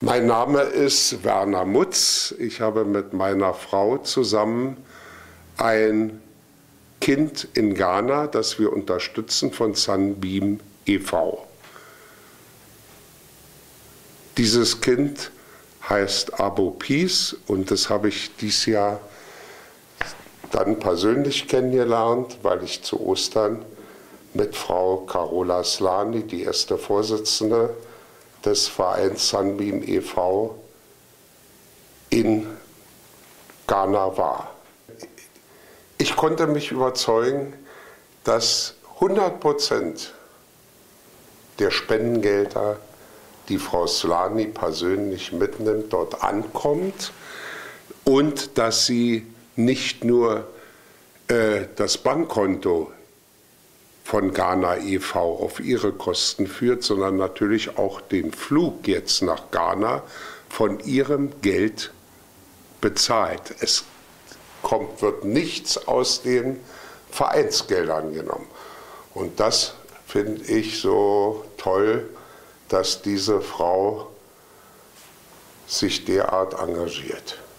Mein Name ist Werner Mutz. Ich habe mit meiner Frau zusammen ein Kind in Ghana, das wir unterstützen von Sunbeam e.V. Dieses Kind heißt Abo Peace und das habe ich dieses Jahr dann persönlich kennengelernt, weil ich zu Ostern mit Frau Carola Slani, die erste Vorsitzende des Vereins Sunbeam e.V. in Ghana war. Ich konnte mich überzeugen, dass 100% der Spendengelder, die Frau Slani persönlich mitnimmt, dort ankommt und dass sie nicht nur das Bankkonto von Ghana e.V. auf ihre Kosten führt, sondern natürlich auch den Flug jetzt nach Ghana von ihrem Geld bezahlt. Es wird nichts aus den Vereinsgeldern genommen. Und das finde ich so toll, dass diese Frau sich derart engagiert.